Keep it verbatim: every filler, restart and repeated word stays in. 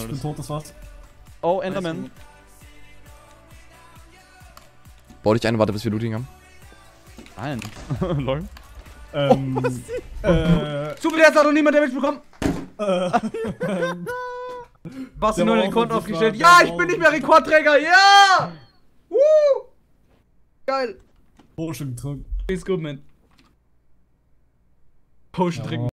ich bin tot, das war's. Oh, Enderman. Bau dich ein, warte, bis wir Looting haben. Nein. Lol. Ähm, Oh, äh, Super, jetzt hat noch niemand Damage bekommen. äh, ähm, Basti Der nur war den auch Rekord so aufgestellt. klar, Ja, der ich war bin auch nicht so mehr Rekordträger. Ja! Woo! Geil. Potion getrunken. Ist gut, man. Potion Ja. trinken.